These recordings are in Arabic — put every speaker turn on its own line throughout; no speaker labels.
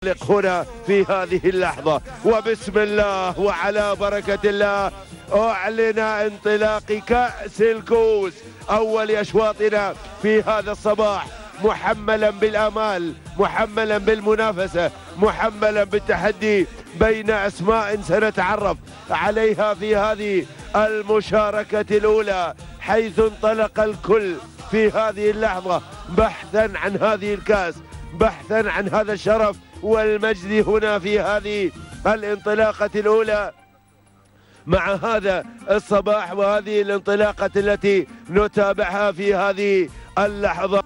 هنا في هذه اللحظة، وبسم الله وعلى بركة الله أعلن انطلاق كأس الكوس أول أشواطنا في هذا الصباح، محملا بالآمال، محملا بالمنافسة، محملا بالتحدي بين أسماء سنتعرف عليها في هذه المشاركة الأولى، حيث انطلق الكل في هذه اللحظة بحثا عن هذه الكأس، بحثا عن هذا الشرف والمجد هنا في هذه الانطلاقة الأولى مع هذا الصباح وهذه الانطلاقة التي نتابعها في هذه اللحظة.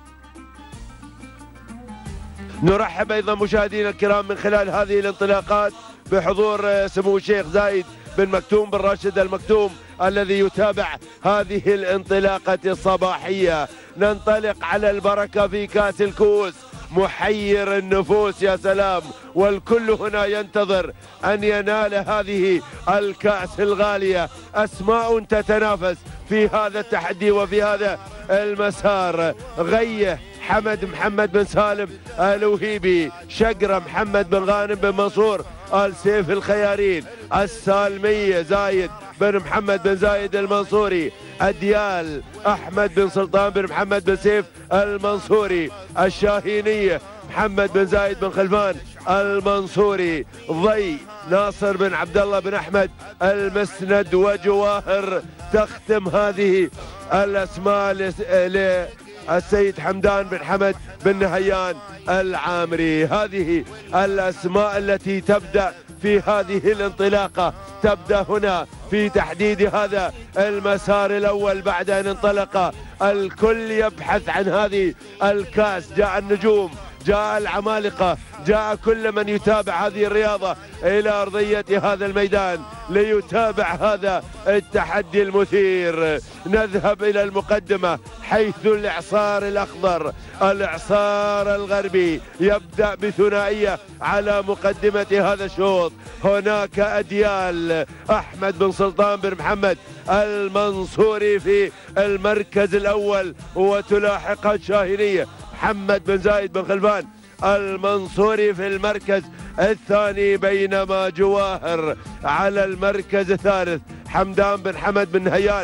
نرحب أيضا مشاهدينا الكرام من خلال هذه الانطلاقات بحضور سمو الشيخ زايد بن مكتوم بن راشد المكتوم الذي يتابع هذه الانطلاقة الصباحية. ننطلق على البركة في كأس الكوس، محير النفوس يا سلام، والكل هنا ينتظر أن ينال هذه الكأس الغالية. أسماء تتنافس في هذا التحدي وفي هذا المسار، غيه حمد محمد بن سالم الوهيبي، شقرة محمد بن غانم بن منصور آل سيف الخيارين، السالمية زايد بن محمد بن زايد المنصوري، أديال أحمد بن سلطان بن محمد بن سيف المنصوري، الشاهينية محمد بن زايد بن خلفان المنصوري، ضي ناصر بن عبد الله بن أحمد المسند، وجواهر تختم هذه الأسماء للسيد حمدان بن حمد بن نهيان العامري. هذه الأسماء التي تبدأ في هذه الانطلاقة، تبدأ هنا في تحديد هذا المسار الأول بعد أن انطلق الكل يبحث عن هذه الكأس. جاء النجوم، جاء العمالقة، جاء كل من يتابع هذه الرياضة إلى أرضية هذا الميدان ليتابع هذا التحدي المثير. نذهب إلى المقدمة حيث الإعصار الأخضر، الإعصار الغربي يبدأ بثنائية على مقدمة هذا الشوط. هناك أديال أحمد بن سلطان بن محمد المنصوري في المركز الأول، وتلاحقها الشاهينية محمد بن زايد بن خلفان المنصوري في المركز الثاني، بينما جواهر على المركز الثالث. حمدان بن حمد بن نهيان،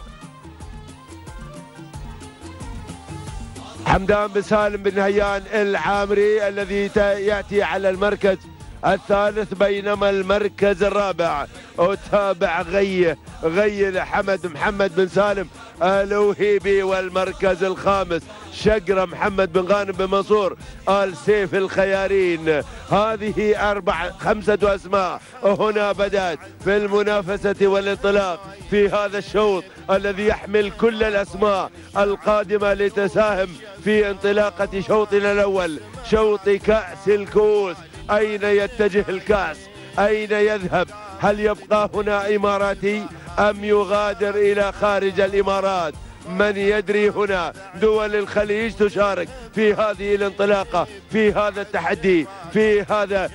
حمدان بن سالم بن نهيان العامري الذي يأتي على المركز الثالث، بينما المركز الرابع أتابع غيه لحمد محمد بن سالم الوهيبي، والمركز الخامس شقرة محمد بن غانم بن منصور آل سيف الخيارين. هذه خمسة أسماء هنا بدأت في المنافسة والانطلاق في هذا الشوط الذي يحمل كل الأسماء القادمة لتساهم في انطلاقة شوطنا الأول، شوط كأس الكوس. أين يتجه الكأس؟ أين يذهب؟ هل يبقى هنا إماراتي أم يغادر إلى خارج الإمارات؟ من يدري؟ هنا دول الخليج تشارك في هذه الانطلاقة، في هذا التحدي، في هذا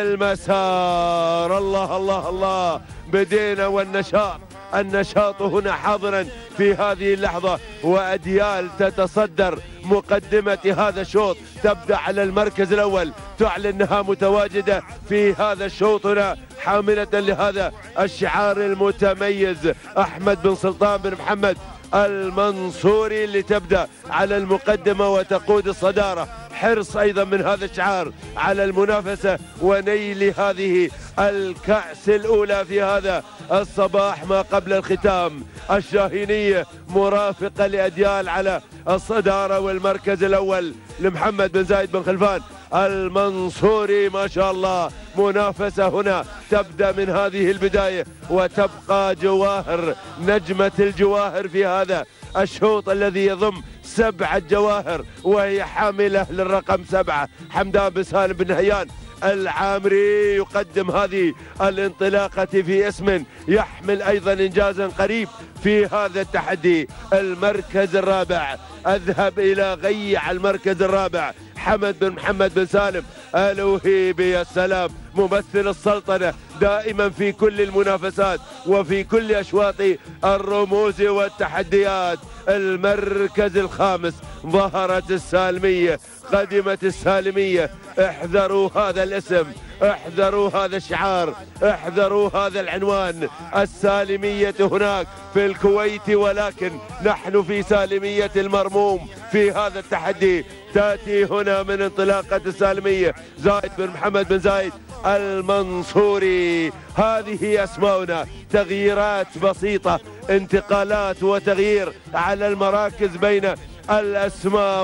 المسار. الله الله الله، بدينا النشاط هنا حاضرا في هذه اللحظة، وأديال تتصدر مقدمة هذا الشوط، تبدأ على المركز الأول، تعلن أنها متواجدة في هذا الشوط هنا حاملة لهذا الشعار المتميز. أحمد بن سلطان بن محمد المنصوري اللي تبدأ على المقدمة وتقود الصدارة، حرص أيضا من هذا الشعار على المنافسة ونيل هذه الكأس الأولى في هذا الصباح ما قبل الختام. الشاهينية مرافقة لأديال على الصدارة، والمركز الأول لمحمد بن زايد بن خلفان المنصوري. ما شاء الله، منافسة هنا تبدأ من هذه البداية، وتبقى جواهر نجمة الجواهر في هذا الشوط الذي يضم 7 جواهر، وهي حاملة للرقم 7. حمدان بن سالم بن نهيان العامري يقدم هذه الانطلاقة في اسم يحمل أيضا إنجازا قريب في هذا التحدي. المركز الرابع، أذهب إلى غي على المركز الرابع، حمد بن محمد بن سالم الوهيبي. يا سلام، ممثل السلطنة دائما في كل المنافسات وفي كل أشواط الرموز والتحديات. المركز الخامس ظهرت السالمية، قدمت السالمية. احذروا هذا الاسم، احذروا هذا الشعار، احذروا هذا العنوان. السالمية هناك في الكويت، ولكن نحن في سالمية المرموم في هذا التحدي. تأتي هنا من انطلاقة السالمية زايد بن محمد بن زايد المنصوري. هذه أسماؤنا، تغييرات بسيطة، انتقالات وتغيير على المراكز بين الأسماء،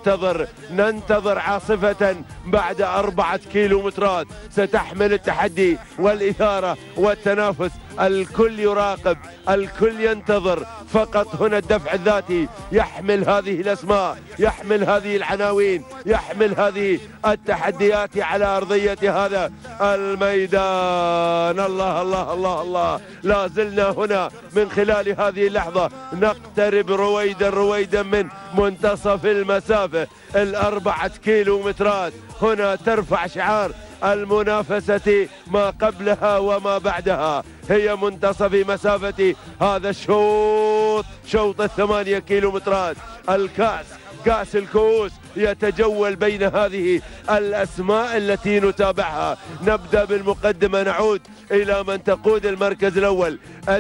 وننتظر عاصفة بعد 4 كيلومترات ستحمل التحدي والإثارة والتنافس. الكل يراقب، الكل ينتظر، فقط هنا الدفع الذاتي يحمل هذه الأسماء، يحمل هذه العناوين، يحمل هذه التحديات على أرضية هذا الميدان. الله الله الله الله، لا زلنا هنا من خلال هذه اللحظة نقترب رويدا من منتصف المسافة، 4 كيلومترات. هنا ترفع شعار المنافسة ما قبلها وما بعدها، هي منتصف مسافة هذا الشوط، شوط 8 كيلومترات. الكأس، كأس الكؤوس، يتجول بين هذه الأسماء التي نتابعها. نبدأ بالمقدمة، نعود إلى من تقود المركز الأول.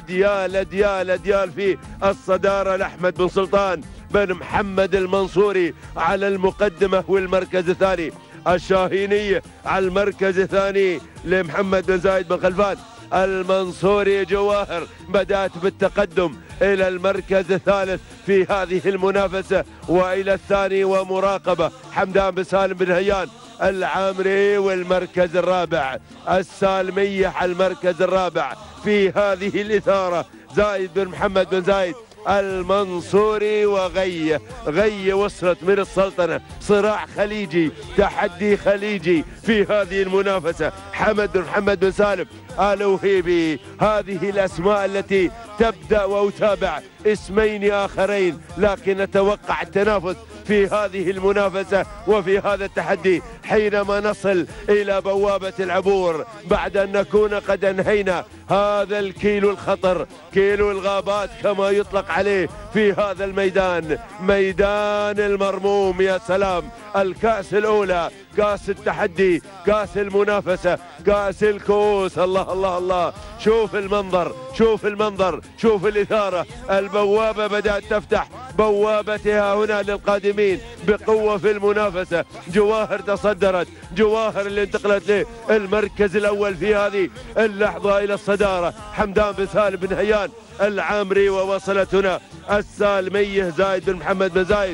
أديال في الصدارة لأحمد بن سلطان بن محمد المنصوري على المقدمة والمركز الثاني. الشاهينية على المركز الثاني لمحمد بن زايد بن خلفان المنصوري. جواهر بدأت بالتقدم إلى المركز الثالث في هذه المنافسة وإلى الثاني، ومراقبة حمدان بن سالم بن هيان العامري. والمركز الرابع السالمية على المركز الرابع في هذه الإثارة زايد بن محمد بن زايد المنصوري. وغي وصلت من السلطنة، صراع خليجي، تحدي خليجي في هذه المنافسة. حمد بن محمد بن سالم الوهيبي. هذه الأسماء التي تبدأ وأتابع اسمين آخرين، لكن نتوقع التنافس في هذه المنافسة وفي هذا التحدي حينما نصل إلى بوابة العبور، بعد أن نكون قد أنهينا هذا الكيلو الخطر، كيلو الغابات كما يطلق عليه في هذا الميدان، ميدان المرموم. يا سلام، الكأس الأولى، كأس التحدي، كأس المنافسة، كأس الكؤوس. الله الله الله، شوف المنظر، شوف المنظر، شوف الإثارة. البوابة بدأت تفتح بوابتها هنا للقادمين بقوة في المنافسة. جواهر تصدرت، جواهر اللي انتقلت للمركز الأول في هذه اللحظة إلى الصدارة. حمدان بن سالم بن هيان العامري. ووصلت هنا السالمية زايد بن محمد بن زايد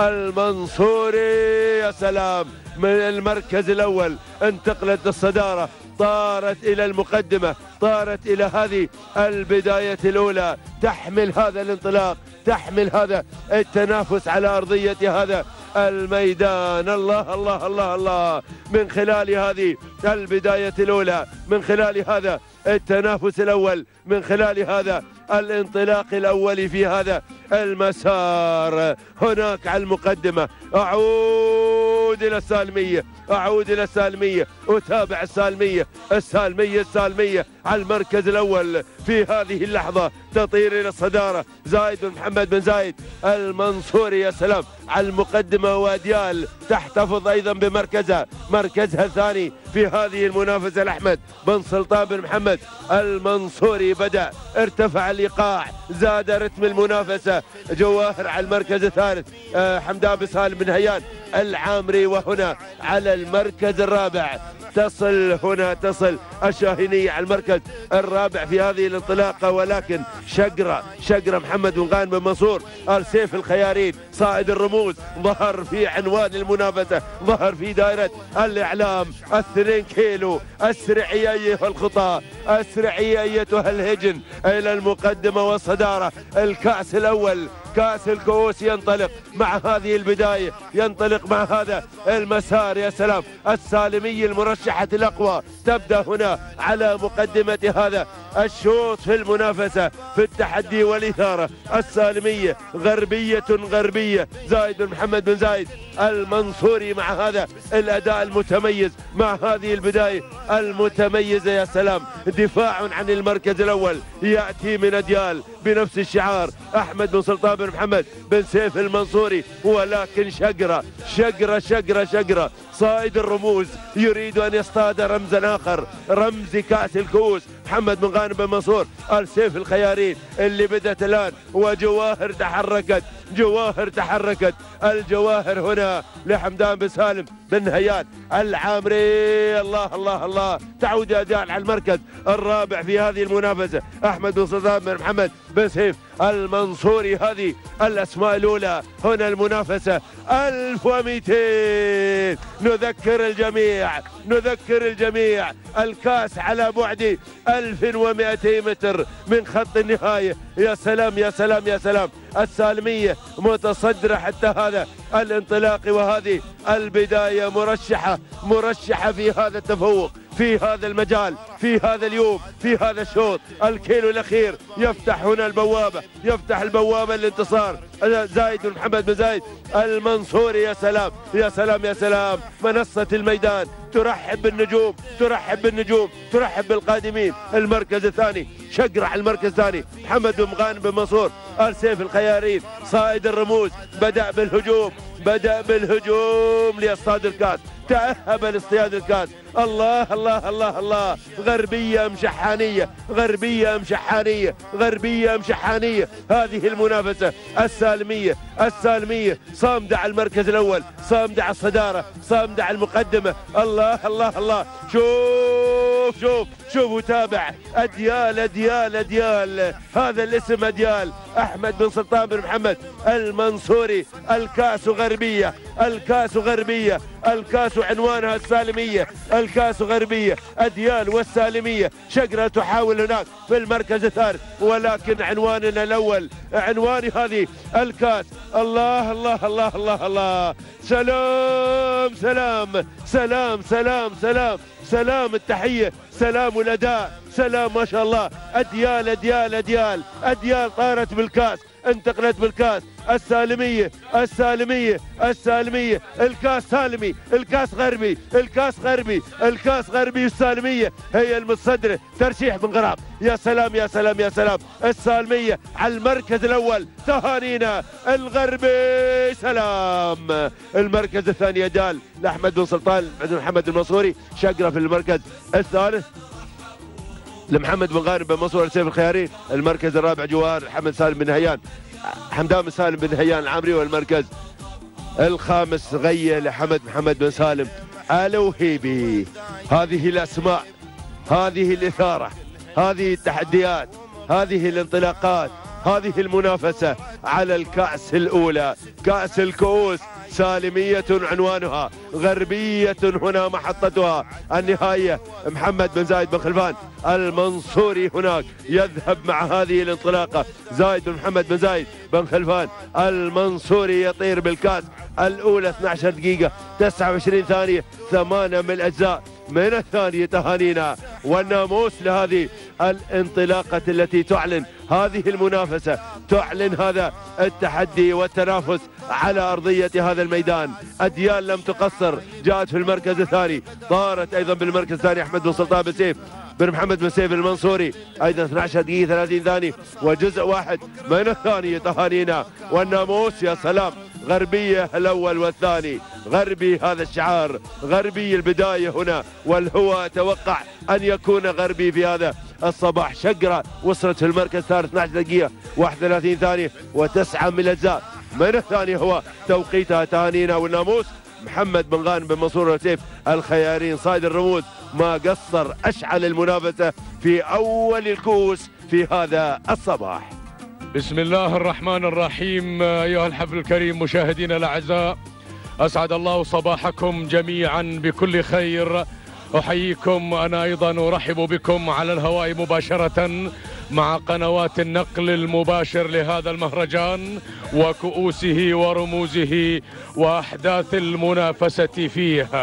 المنصوري. يا سلام، من المركز الأول انتقلت للصدارة، طارت إلى المقدمة، طارت إلى هذه البداية الأولى، تحمل هذا الانطلاق، تحمل هذا التنافس على أرضية هذا الميدان. الله الله الله الله، من خلال هذه البداية الأولى، من خلال هذا التنافس الأول، من خلال هذا الانطلاق الأول في هذا المسار. هناك على المقدمة، أعود إلى السالمية، أعود إلى السالمية، أتابع السالمية، السالمية على المركز الأول في هذه اللحظة، تطير إلى الصدارة زايد بن محمد بن زايد المنصوري. يا سلام، على المقدمة. وأديال تحتفظ أيضا بمركزها، مركزها الثاني في هذه المنافسة. الأحمد بن سلطان بن محمد المنصوري بدأ، ارتفع الإيقاع، زاد رتم المنافسة. جواهر على المركز الثالث، حمدان بن سالم بن هيان العامري. وهنا على المركز الرابع تصل الشاهينية على المركز الرابع في هذه الانطلاقة، ولكن شقرة محمد بن غانم بن منصور السيف الخيارين صائد الرموز ظهر في عنوان المنافسة، ظهر في دائرة الإعلام. 2 كيلو، أسرعي أيها الخطى، أسرعي أيتها الهجن إلى المقدمة والصدارة. الكأس الأول، كأس الكؤوس، ينطلق مع هذه البداية، ينطلق مع هذا المسار. يا سلام، السالمية المرشحة الأقوى تبدأ هنا على مقدمة هذا الشوط في المنافسة في التحدي والإثارة. السالمية غربية، زايد بن محمد بن زايد المنصوري مع هذا الأداء المتميز، مع هذه البداية المتميزة. يا سلام، دفاع عن المركز الأول يأتي من أديال بنفس الشعار، أحمد بن سلطان بن محمد بن سيف المنصوري، ولكن شقرة شقرة شقرة شقرة. صائد الرموز يريد أن يصطاد رمزا آخر، رمز كأس الكؤوس، محمد بن غانم بن منصور السيف الخيارين اللي بدأت الآن، وجواهر تحركت، جواهر تحركت. الجواهر هنا لحمدان بن سالم بن هيان العامري. الله الله الله، تعود أداء على المركز الرابع في هذه المنافسة، أحمد بن سلطان بن محمد بن سيف المنصوري. هذه الأسماء الأولى. هنا المنافسة 1200. نذكر الجميع، نذكر الجميع، الكاس على بعد 1200 متر من خط النهاية. يا سلام يا سلام يا سلام. السالمية متصدرة حتى هذا الانطلاق، وهذه البداية مرشحة مرشحة في هذا التفوق، في هذا المجال، في هذا اليوم، في هذا الشوط. الكيلو الأخير يفتح هنا البوابة، يفتح البوابة الانتصار. زايد بن محمد بن زايد المنصوري. يا سلام يا سلام يا سلام. منصة الميدان ترحب بالنجوم، ترحب بالنجوم، ترحب بالقادمين. المركز الثاني شقرة على المركز الثاني، محمد بن غانم بن منصور السيف الخيارين صائد الرموز. بدأ بالهجوم، بدأ بالهجوم ليصطاد الكاس، تأهب لاصطياد الكاس. الله الله الله الله. غربية مشحانية، غربية مشحانية، غربية مشحانية. هذه المنافسة السالمية، السالمية صامدة على المركز الأول، صامدة على الصدارة، صامدة على المقدمة. الله الله الله. شوف شوف شوف وتابع. أديال أديال أديال، هذا الاسم أديال، أحمد بن سلطان بن محمد المنصوري. الكاس غربية، الكاس غربية، الكاس عنوانها السالمية، الكاس غربية. أديال والسالمية. شقرة تحاول هناك في المركز الثالث، ولكن عنواننا الأول، عنوان هذه الكاس. الله الله الله الله الله. سلام سلام سلام سلام سلام سلام. التحية، سلام الأداء، سلام ما شاء الله. أديال أديال أديال أديال طارت بالكاس، انتقلت بالكاس. السالمية، السالمية، السالمية. الكاس سالمي، الكاس غربي، الكاس غربي، الكاس غربي. السالمية هي المتصدرة، ترشيح بن غراب. يا سلام يا سلام يا سلام. السالمية على المركز الأول، تهانينا. الغربي سلام. المركز الثاني أدال لأحمد بن سلطان بن محمد المنصوري. شقرة في المركز الثالث لمحمد بن غانم بن منصور السيف الخياري. المركز الرابع جواهر حمد سالم بن هيان، حمدان بن سالم بن هيان العامري. والمركز الخامس غية لحمد محمد بن سالم الوهيبي. هذه الأسماء، هذه الإثارة، هذه التحديات، هذه الانطلاقات، هذه المنافسة على الكأس الأولى، كأس الكؤوس. سالمية عنوانها، غربية هنا محطتها. النهاية محمد بن زايد بن خلفان المنصوري هناك يذهب مع هذه الانطلاقة. زايد بن محمد بن زايد بن خلفان المنصوري يطير بالكاس الأولى 12 دقيقة 29 ثانية 8 من الأجزاء من الثانية. تهانينا والناموس لهذه الانطلاقة التي تعلن هذه المنافسة، تعلن هذا التحدي والتنافس على أرضية هذا الميدان. أديال لم تقصر، جاءت في المركز الثاني، طارت أيضا بالمركز الثاني أحمد بن سلطان بن سيف بن محمد بن سيف المنصوري أيضا 12 دقيقة 30 ثانية وجزء واحد من الثانية. تهانينا والناموس. يا سلام. غربية الأول والثاني، غربي هذا الشعار، غربي البداية هنا، والهوى أتوقع أن يكون غربي في هذا الصباح. شقرة وصلت في المركز الثالث 12 دقيقة 31 ثانية و9 من الأجزاء من الثانية هو توقيتها. تهانينا والناموس. محمد بن غانم بن منصور والسيف الخيارين صائد الرموز ما قصر، أشعل المنافسة في أول الكؤوس في هذا الصباح.
بسم الله الرحمن الرحيم. أيها الحفل الكريم مشاهدينا الأعزاء، أسعد الله صباحكم جميعا بكل خير. أحييكم أنا أيضا أرحب بكم على الهواء مباشرة مع قنوات النقل المباشر لهذا المهرجان وكؤوسه ورموزه وأحداث المنافسة فيها.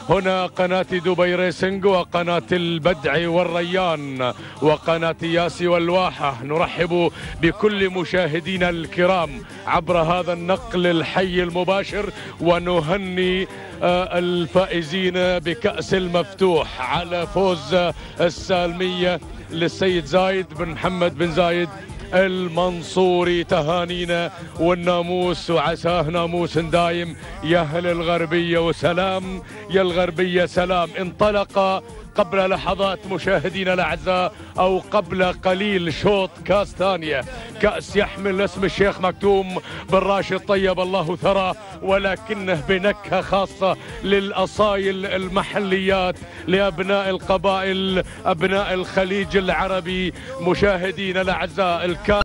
هنا قناة دبي ريسنج وقناة البدع والريان وقناة ياسي والواحة. نرحب بكل مشاهدينا الكرام عبر هذا النقل الحي المباشر، ونهني الفائزين بكأس المفتوح على فوز السالمية للسيد زايد بن محمد بن زايد المنصوري. تهانينا والناموس، وعساه ناموس دايم يا أهل الغربية، وسلام يا الغربية سلام. انطلق قبل لحظات مشاهدينا الأعزاء أو قبل قليل شوط كاس ثانية، كأس يحمل اسم الشيخ مكتوم بن راشد طيب الله ثرى، ولكنه بنكهة خاصة للأصايل المحليات، لأبناء القبائل، أبناء الخليج العربي. مشاهدينا الأعزاء،